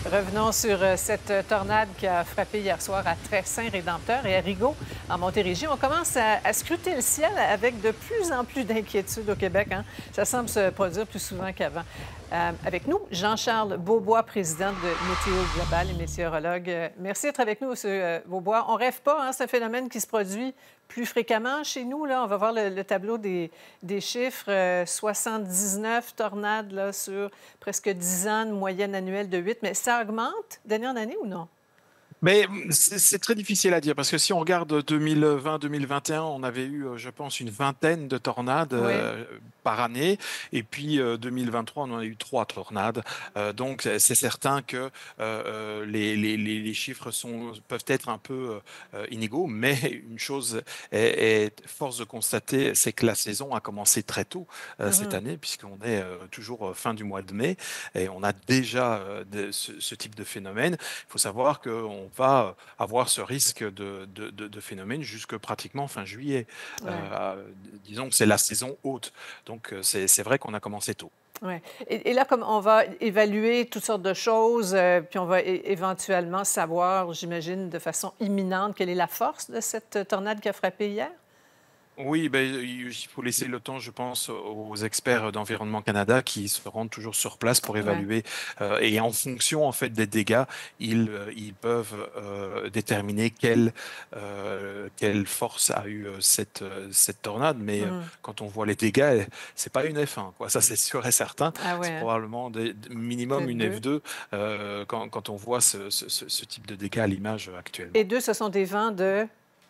Revenons sur cette tornade qui a frappé hier soir à Très-Saint-Rédempteur et à Rigaud, en Montérégie. On commence à scruter le ciel avec de plus en plus d'inquiétudes au Québec, hein? Ça semble se produire plus souvent qu'avant. Avec nous, Jean-Charles Beaubois, président de Météo Global et météorologue. Merci d'être avec nous, M. Beaubois. On rêve pas, hein? C'est un phénomène qui se produit plus fréquemment chez nous. Là. On va voir le tableau des chiffres. 79 tornades là, sur presque 10 ans, de moyenne annuelle de 8. Mais ça augmente d'année en année ou non? Mais c'est très difficile à dire parce que si on regarde 2020-2021, on avait eu, je pense, une vingtaine de tornades Oui. par année. Et puis 2023, on en a eu 3 tornades. Donc c'est certain que les chiffres peuvent être un peu inégaux. Mais une chose est force de constater, c'est que la saison a commencé très tôt cette Mhm. année, puisqu'on est toujours fin du mois de mai et on a déjà ce type de phénomène. Il faut savoir qu'on va avoir ce risque de phénomène jusque pratiquement fin juillet. Ouais. Disons que c'est la saison haute. Donc, c'est vrai qu'on a commencé tôt. Ouais. Et là, comme on va évaluer toutes sortes de choses, puis on va éventuellement savoir, j'imagine, de façon imminente, quelle est la force de cette tornade qui a frappé hier? Oui, ben, il faut laisser le temps, je pense, aux experts d'Environnement Canada qui se rendent toujours sur place pour Ouais. évaluer. Et en fonction, en fait, des dégâts, ils peuvent déterminer quelle force a eu cette tornade. Mais Mhm. quand on voit les dégâts, c'est pas une F1, quoi. Ça, c'est sûr et certain. Ah ouais, C'est hein? probablement minimum Peut-être une deux. F2 quand on voit ce type de dégâts à l'image Et actuellement. deux, ce sont des vents de...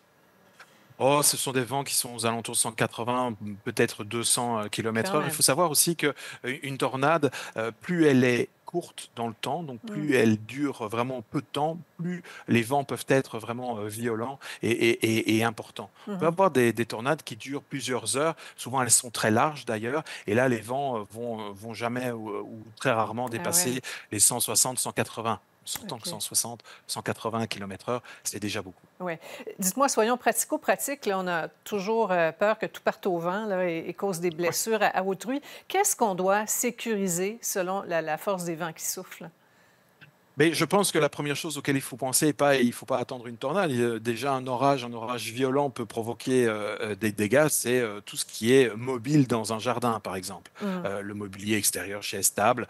Oh, ce sont des vents qui sont aux alentours de 180, peut-être 200 Quand km/h. Il même. faut savoir aussi que une tornade, plus elle est courte dans le temps, donc Mm. plus elle dure vraiment peu de temps, plus les vents peuvent être vraiment violents et importants. On peut Mhm. avoir des tornades qui durent plusieurs heures. Souvent, elles sont très larges d'ailleurs. Et là, les vents vont jamais ou très rarement Ah ouais, dépasser les 160, 180. Surtout que OK. 160, 180 km/h, c'est déjà beaucoup. Ouais. Dites-moi, soyons pratico-pratiques. Là, on a toujours peur que tout parte au vent là, et cause des Ouais. blessures à autrui. Qu'est-ce qu'on doit sécuriser selon la force des vents qui soufflent? Mais je pense que la première chose auquel il faut penser, il faut pas attendre une tornade. Déjà, un orage violent peut provoquer des dégâts. C'est tout ce qui est mobile dans un jardin, par exemple. Mhm. Le mobilier extérieur chez Estable.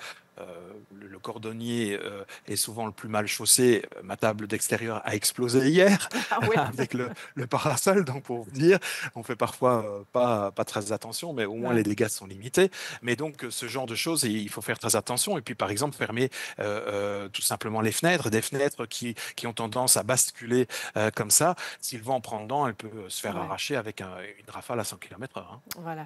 Le cordonnier est souvent le plus mal chaussé. Ma table d'extérieur a explosé hier Ah oui. avec le parasol. Donc, pour vous dire, on fait parfois pas très attention, mais au moins les Ouais. dégâts sont limités. Mais donc, ce genre de choses, il faut faire très attention. Et puis, par exemple, fermer tout simplement les fenêtres, des fenêtres qui ont tendance à basculer comme ça. Si le vent prend dedans, elle peut se faire Ouais. arracher avec une rafale à 100 km/h. Voilà.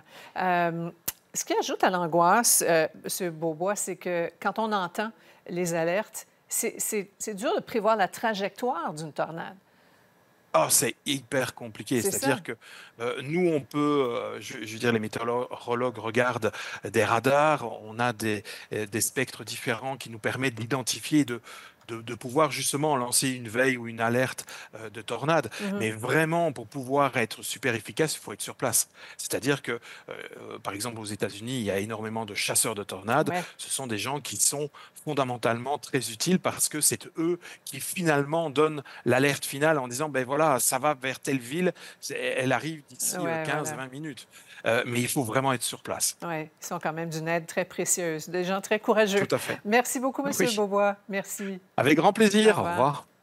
Ce qui ajoute à l'angoisse, M. Beaubois, c'est que quand on entend les alertes, c'est dur de prévoir la trajectoire d'une tornade. Oh, c'est hyper compliqué. C'est ça? C'est-à-dire que nous, on peut, je veux dire, les météorologues regardent des radars, on a des spectres différents qui nous permettent d'identifier, de pouvoir justement lancer une veille ou une alerte de tornade. Mhm. Mais vraiment, pour pouvoir être super efficace, il faut être sur place. C'est-à-dire que, par exemple, aux États-Unis, il y a énormément de chasseurs de tornades. Ouais. Ce sont des gens qui sont fondamentalement très utiles parce que c'est eux qui finalement donnent l'alerte finale en disant, ben voilà, ça va vers telle ville, elle arrive d'ici Ouais, voilà. 15-20 minutes. Mais il faut vraiment être sur place. Oui, ils sont quand même d'une aide très précieuse, des gens très courageux. Tout à fait. Merci beaucoup, Monsieur Oui. Beaubois. Merci. Avec grand Au plaisir. Au revoir. revoir.